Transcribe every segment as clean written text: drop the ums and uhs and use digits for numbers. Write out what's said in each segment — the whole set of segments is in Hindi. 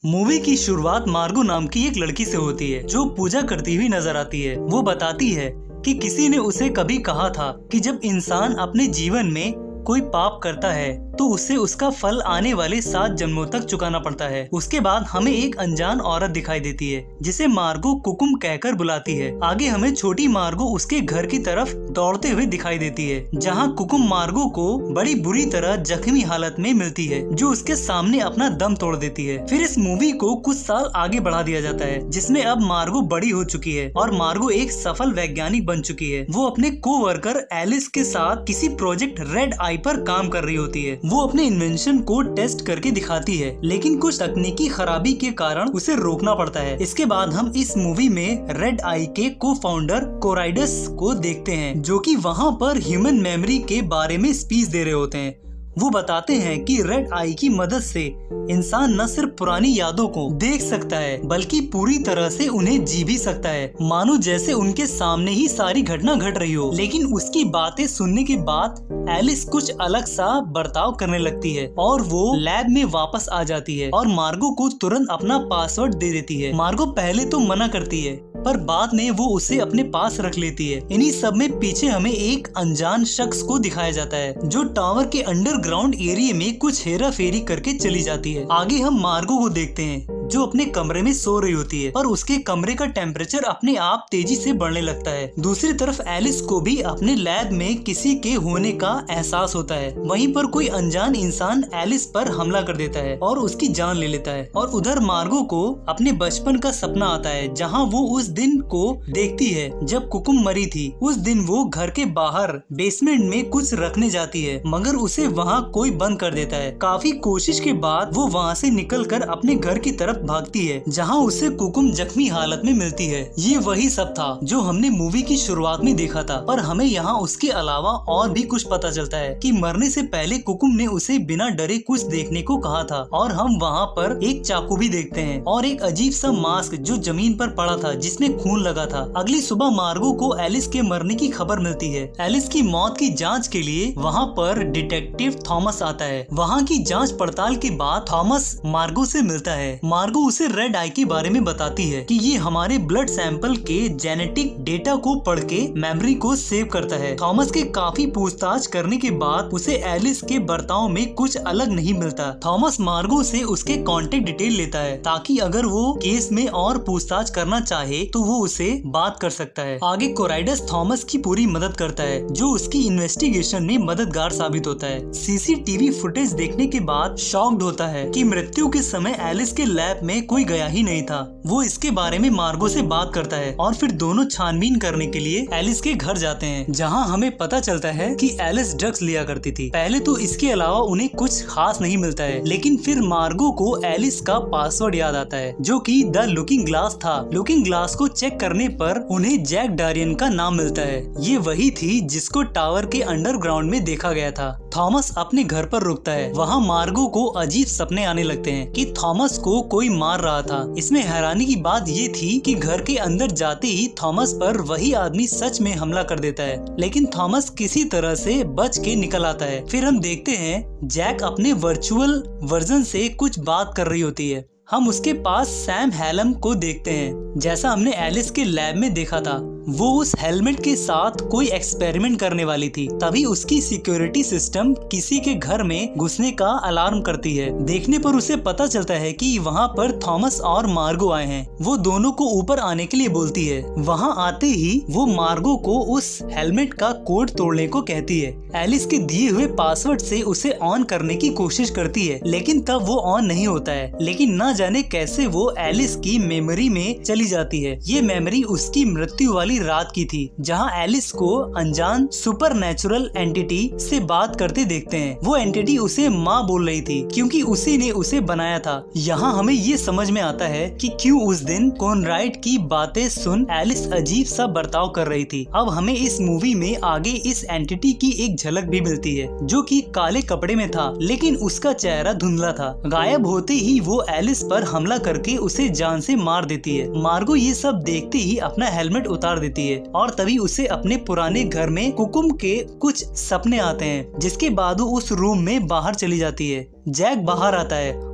मूवी की शुरुआत मार्गो नाम की एक लड़की से होती है जो पूजा करती हुई नजर आती है। वो बताती है कि किसी ने उसे कभी कहा था कि जब इंसान अपने जीवन में कोई पाप करता है तो उसे उसका फल आने वाले 7 जन्मों तक चुकाना पड़ता है। उसके बाद हमें एक अनजान औरत दिखाई देती है जिसे मार्गो कुकुम कहकर बुलाती है। आगे हमें छोटी मार्गो उसके घर की तरफ दौड़ते हुए दिखाई देती है जहां कुकुम मार्गो को बड़ी बुरी तरह जख्मी हालत में मिलती है जो उसके सामने अपना दम तोड़ देती है। फिर इस मूवी को कुछ साल आगे बढ़ा दिया जाता है जिसमें अब मार्गो बड़ी हो चुकी है और मार्गो एक सफल वैज्ञानिक बन चुकी है। वो अपने कोवर्कर एलिस के साथ किसी प्रोजेक्ट रेड आई पर काम कर रही होती है। वो अपने इन्वेंशन को टेस्ट करके दिखाती है लेकिन कुछ तकनीकी खराबी के कारण उसे रोकना पड़ता है। इसके बाद हम इस मूवी में रेड आई के को फाउंडर कोराइडस को देखते हैं जो कि वहाँ पर ह्यूमन मेमोरी के बारे में स्पीच दे रहे होते हैं। वो बताते हैं कि रेड आई की मदद से इंसान न सिर्फ पुरानी यादों को देख सकता है बल्कि पूरी तरह से उन्हें जी भी सकता है, मानो जैसे उनके सामने ही सारी घटना घट रही हो। लेकिन उसकी बातें सुनने के बाद एलिस कुछ अलग सा बर्ताव करने लगती है और वो लैब में वापस आ जाती है और मार्गो को तुरंत अपना पासवर्ड दे देती है। मार्गो पहले तो मना करती है पर बाद में वो उसे अपने पास रख लेती है। इन्हीं सब में पीछे हमें एक अनजान शख्स को दिखाया जाता है जो टावर के अंडरग्राउंड एरिया में कुछ हेरा फेरी करके चली जाती है। आगे हम मार्गो को देखते हैं जो अपने कमरे में सो रही होती है और उसके कमरे का टेम्परेचर अपने आप तेजी से बढ़ने लगता है। दूसरी तरफ एलिस को भी अपने लैब में किसी के होने का एहसास होता है। वहीं पर कोई अनजान इंसान एलिस पर हमला कर देता है और उसकी जान ले लेता है। और उधर मार्गो को अपने बचपन का सपना आता है जहां वो उस दिन को देखती है जब कुकुम मरी थी। उस दिन वो घर के बाहर बेसमेंट में कुछ रखने जाती है मगर उसे वहाँ कोई बंद कर देता है। काफी कोशिश के बाद वो वहाँ से निकलकर अपने घर की तरफ भागती है जहां उसे कुकुम जख्मी हालत में मिलती है। ये वही सब था जो हमने मूवी की शुरुआत में देखा था, पर हमें यहाँ उसके अलावा और भी कुछ पता चलता है कि मरने से पहले कुकुम ने उसे बिना डरे कुछ देखने को कहा था और हम वहाँ पर एक चाकू भी देखते हैं और एक अजीब सा मास्क जो जमीन पर पड़ा था जिसमें खून लगा था। अगली सुबह मार्गो को एलिस के मरने की खबर मिलती है। एलिस की मौत की जाँच के लिए वहाँ पर डिटेक्टिव थॉमस आता है। वहाँ की जाँच पड़ताल के बाद थॉमस मार्गो से मिलता है। मार्गो उसे रेड आई के बारे में बताती है कि ये हमारे ब्लड सैंपल के जेनेटिक डेटा को पढ़ के मेमोरी को सेव करता है। थॉमस के काफी पूछताछ करने के बाद उसे एलिस के बर्ताव में कुछ अलग नहीं मिलता। थॉमस मार्गो से उसके कांटेक्ट डिटेल लेता है ताकि अगर वो केस में और पूछताछ करना चाहे तो वो उसे बात कर सकता है। आगे कोराइडस थॉमस की पूरी मदद करता है जो उसकी इन्वेस्टिगेशन में मददगार साबित होता है। सीसीटीवी फुटेज देखने के बाद शॉक्ड होता है कि मृत्यु के समय एलिस के लैब में कोई गया ही नहीं था। वो इसके बारे में मार्गो से बात करता है और फिर दोनों छानबीन करने के लिए एलिस के घर जाते हैं जहां हमें पता चलता है कि एलिस ड्रग्स लिया करती थी। पहले तो इसके अलावा उन्हें कुछ खास नहीं मिलता है लेकिन फिर मार्गो को एलिस का पासवर्ड याद आता है जो कि द लुकिंग ग्लास था। लुकिंग ग्लास को चेक करने पर उन्हें जैक डारियन का नाम मिलता है। ये वही थी जिसको टावर के अंडरग्राउंड में देखा गया था। थॉमस अपने घर पर रुकता है। वहाँ मार्गो को अजीब सपने आने लगते हैं कि थॉमस को कोई मार रहा था। इसमें हैरानी की बात ये थी कि घर के अंदर जाते ही थॉमस पर वही आदमी सच में हमला कर देता है लेकिन थॉमस किसी तरह से बच के निकल आता है। फिर हम देखते हैं जैक अपने वर्चुअल वर्जन से कुछ बात कर रही होती है। हम उसके पास सैम हेलम को देखते हैं जैसा हमने एलिस के लैब में देखा था। वो उस हेलमेट के साथ कोई एक्सपेरिमेंट करने वाली थी। तभी उसकी सिक्योरिटी सिस्टम किसी के घर में घुसने का अलार्म करती है। देखने पर उसे पता चलता है कि वहाँ पर थॉमस और मार्गो आए हैं। वो दोनों को ऊपर आने के लिए बोलती है। वहाँ आते ही वो मार्गो को उस हेलमेट का कोड तोड़ने को कहती है। एलिस के दिए हुए पासवर्ड से उसे ऑन करने की कोशिश करती है लेकिन तब वो ऑन नहीं होता है। लेकिन न जाने कैसे वो एलिस की मेमोरी में चली जाती है। ये मेमोरी उसकी मृत्यु वाली रात की थी जहां एलिस को अनजान सुपरनैचुरल एंटिटी से बात करते देखते हैं। वो एंटिटी उसे माँ बोल रही थी क्योंकि उसी ने उसे बनाया था। यहाँ हमें ये समझ में आता है कि क्यों उस दिन कॉनराड की बातें सुन एलिस अजीब सा बर्ताव कर रही थी। अब हमें इस मूवी में आगे इस एंटिटी की एक झलक भी मिलती है जो कि काले कपड़े में था लेकिन उसका चेहरा धुंधला था। गायब होते ही वो एलिस पर हमला करके उसे जान से मार देती है। मार्गो ये सब देखते ही अपना हेलमेट उतार देती है और तभी उसे अपने पुराने घर में कुकुम के कुछ सपने आते हैं जिसके बाद वो उस रूम में बाहर चली जाती है। जैक बाहर आता है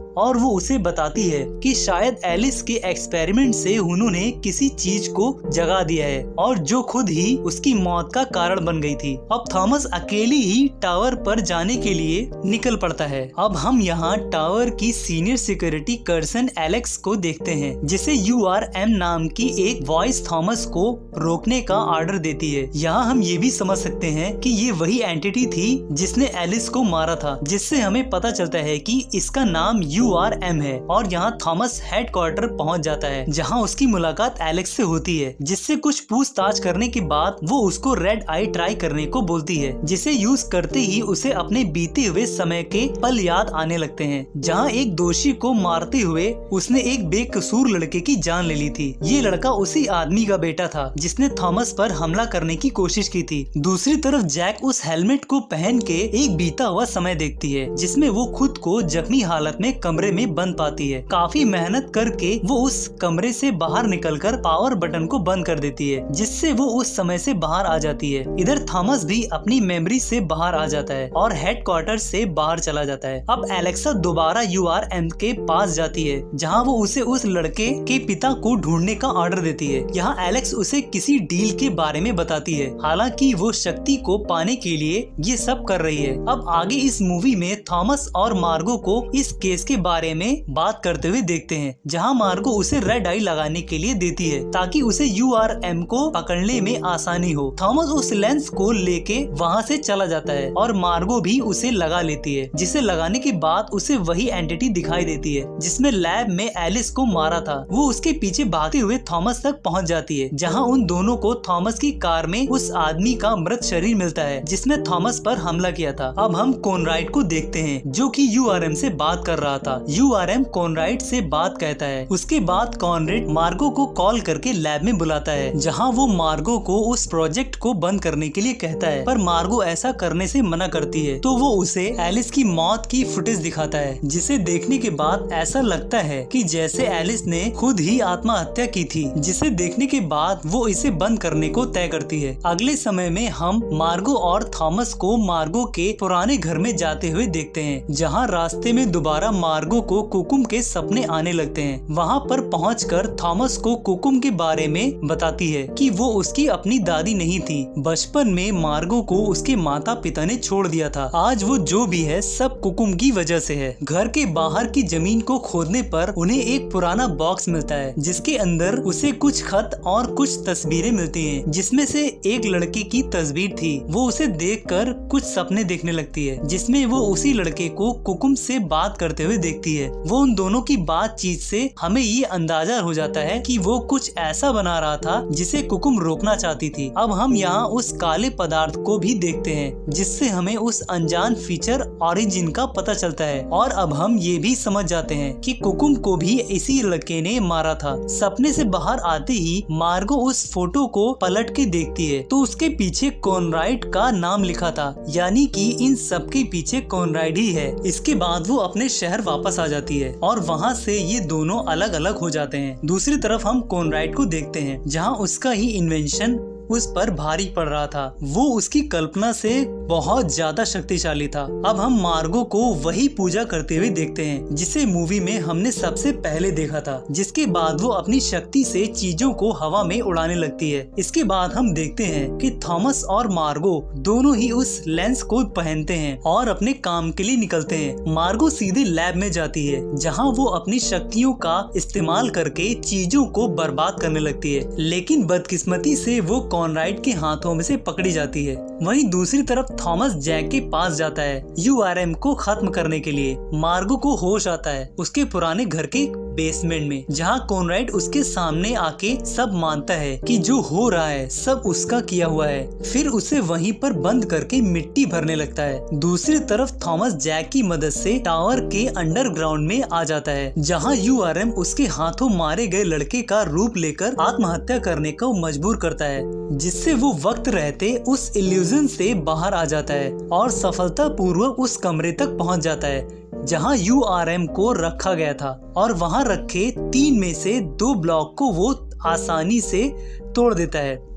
और वो उसे बताती है कि शायद एलिस के एक्सपेरिमेंट से उन्होंने किसी चीज को जगा दिया है और जो खुद ही उसकी मौत का कारण बन गई थी। अब थॉमस अकेले ही टावर पर जाने के लिए निकल पड़ता है। अब हम यहाँ टावर की सीनियर सिक्योरिटी पर्सन एलेक्स को देखते हैं, जिसे URM नाम की एक वॉइस थॉमस को रोकने का ऑर्डर देती है। यहाँ हम ये भी समझ सकते हैं कि ये वही एंटिटी थी जिसने एलिस को मारा था, जिससे हमें पता चलता है कि इसका नाम URM है। और यहाँ थॉमस हेडक्वार्टर पहुँच जाता है, जहाँ उसकी मुलाकात एलेक्स से होती है, जिससे कुछ पूछताछ करने के बाद वो उसको रेड आई ट्राई करने को बोलती है, जिसे यूज करते ही उसे अपने बीते हुए समय के पल याद आने लगते हैं, जहाँ एक दोषी को मारते हुए उसने एक बेकसूर लड़के की जान ले ली थी। ये लड़का उसी आदमी का बेटा था जिसने थॉमस पर हमला करने की कोशिश की थी। दूसरी तरफ जैक उस हेलमेट को पहन के एक बीता हुआ समय देखती है, जिसमें वो खुद को जख्मी हालत में कमरे में बंद पाती है। काफी मेहनत करके वो उस कमरे से बाहर निकलकर पावर बटन को बंद कर देती है, जिससे वो उस समय से बाहर आ जाती है। इधर थॉमस भी अपनी मेमोरी से बाहर आ जाता है और हेडक्वार्टर से बाहर चला जाता है। अब एलेक्सा दोबारा URM के पास जाती है, जहाँ वो उसे उस लड़के के पिता को ढूंढने का ऑर्डर देती है। यहाँ एलेक्स उसे किसी डील के बारे में बताती है, हालांकि वो शक्ति को पाने के लिए ये सब कर रही है। अब आगे इस मूवी में थॉमस और मार्गो को इस केस के बारे में बात करते हुए देखते हैं, जहाँ मार्गो उसे रेड आई लगाने के लिए देती है ताकि उसे URM को पकड़ने में आसानी हो। थॉमस उस लेंस को लेके वहाँ से चला जाता है और मार्गो भी उसे लगा लेती है, जिसे लगाने के बाद उसे वही एंटिटी दिखाई देती है जिसमें लैब में एलिस को मारा था। वो उसके पीछे भागते हुए थॉमस तक पहुँच जाती है, जहाँ उन दोनों को थॉमस की कार में उस आदमी का मृत शरीर मिलता है जिसने थॉमस पर हमला किया था। अब हम कॉनराड को देखते हैं, जो कि URM से बात कर रहा था। URM कॉनराड से बात कहता है। उसके बाद कॉनराड मार्गो को कॉल करके लैब में बुलाता है, जहाँ वो मार्गो को उस प्रोजेक्ट को बंद करने के लिए कहता है, पर मार्गो ऐसा करने से मना करती है। तो वो उसे एलिस की मौत की फुटेज दिखाता है, जिसे देखने के बाद ऐसा लगता है कि जैसे एलिस ने खुद ही आत्महत्या की थी, जिसे देखने के बाद वो इसे बंद करने को तय करती है। अगले समय में हम मार्गो और थॉमस को मार्गो के पुराने घर में जाते हुए देखते हैं, जहाँ रास्ते में दोबारा मार्गो को कुकुम के सपने आने लगते हैं। वहाँ पर पहुंचकर थॉमस को कुकुम के बारे में बताती है कि वो उसकी अपनी दादी नहीं थी। बचपन में मार्गो को उसके माता पिता ने छोड़ दिया था। आज वो जो भी है सब कुकुम की वजह से है। घर के बाहर की जमीन को खोदने पर उन्हें एक पुराना बॉक्स मिलता है, जिसके अंदर उसे कुछ खत और कुछ तस्वीरें मिलती हैं, जिसमें से एक लड़के की तस्वीर थी। वो उसे देखकर कुछ सपने देखने लगती है, जिसमें वो उसी लड़के को कुकुम से बात करते हुए देखती है। वो उन दोनों की बातचीत से हमें ये अंदाजा हो जाता है कि वो कुछ ऐसा बना रहा था जिसे कुकुम रोकना चाहती थी। अब हम यहाँ उस काले पदार्थ को भी देखते हैं, जिससे हमें उस अनजान फीचर ओरिजिन का पता चलता है। और अब हम ये भी समझ जाते हैं कि कुकुम को भी इसी लड़के ने मारा था। सपने से बाहर आते ही मार्गो उस फोटो को पलट के देखती है, तो उसके पीछे कॉनराड का नाम लिखा था, यानी कि इन सब के पीछे कॉनराड ही है। इसके बाद वो अपने शहर वापस आ जाती है और वहाँ से ये दोनों अलग अलग हो जाते हैं। दूसरी तरफ हम कॉनराड को देखते हैं, जहाँ उसका ही इन्वेंशन उस पर भारी पड़ रहा था। वो उसकी कल्पना से बहुत ज्यादा शक्तिशाली था। अब हम मार्गो को वही पूजा करते हुए देखते हैं जिसे मूवी में हमने सबसे पहले देखा था, जिसके बाद वो अपनी शक्ति से चीजों को हवा में उड़ाने लगती है। इसके बाद हम देखते हैं कि थॉमस और मार्गो दोनों ही उस लेंस को पहनते हैं और अपने काम के लिए निकलते हैं। मार्गो सीधे लैब में जाती है, जहाँ वो अपनी शक्तियों का इस्तेमाल करके चीजों को बर्बाद करने लगती है, लेकिन बदकिस्मती से वो कॉनराड के हाथों में से पकड़ी जाती है। वहीं दूसरी तरफ थॉमस जैक के पास जाता है URM को खत्म करने के लिए। मार्गो को होश आता है उसके पुराने घर के बेसमेंट में, जहाँ कॉनराड उसके सामने आके सब मानता है कि जो हो रहा है सब उसका किया हुआ है। फिर उसे वहीं पर बंद करके मिट्टी भरने लगता है। दूसरी तरफ थॉमस जैक की मदद से टावर के अंडरग्राउंड में आ जाता है, जहाँ URM उसके हाथों मारे गए लड़के का रूप लेकर आत्महत्या करने को मजबूर करता है, जिससे वो वक्त रहते उस इल्यूजन से बाहर आ जाता है और सफलतापूर्वक उस कमरे तक पहुंच जाता है जहां URM को रखा गया था। और वहां रखे 3 में से 2 ब्लॉक को वो आसानी से तोड़ देता है।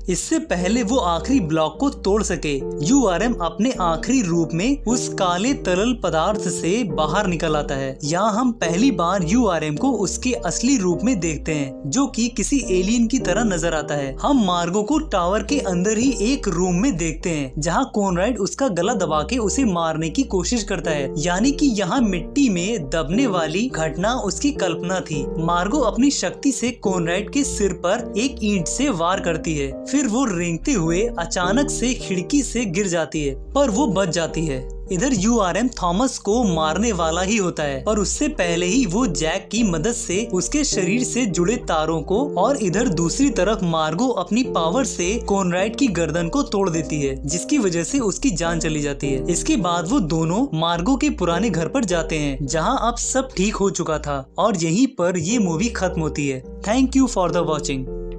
इससे पहले वो आखिरी ब्लॉक को तोड़ सके। यूआरएम अपने आखिरी रूप में उस काले तरल पदार्थ से बाहर निकल आता है। यहाँ हम पहली बार यूआरएम को उसके असली रूप में देखते हैं, जो कि किसी एलियन की तरह नजर आता है। हम मार्गो को टावर के अंदर ही एक रूम में देखते हैं, जहाँ कॉनराड उसका गला दबा के उसे मारने की कोशिश करता है। यानी कि यहाँ मिट्टी में दबने वाली घटना उसकी कल्पना थी। मार्गो अपनी शक्ति से कॉनराड के सिर पर एक ईंट से वार करती है, फिर वो रेंगते हुए अचानक से खिड़की से गिर जाती है, पर वो बच जाती है। इधर यूआरएम थॉमस को मारने वाला ही होता है, पर उससे पहले ही वो जैक की मदद से उसके शरीर से जुड़े तारों को और इधर दूसरी तरफ मार्गो अपनी पावर से कॉनराड की गर्दन को तोड़ देती है, जिसकी वजह से उसकी जान चली जाती है। इसके बाद वो दोनों मार्गो के पुराने घर पर जाते हैं, जहां अब सब ठीक हो चुका था, और यहीं पर ये मूवी खत्म होती है। Thank you for the watching.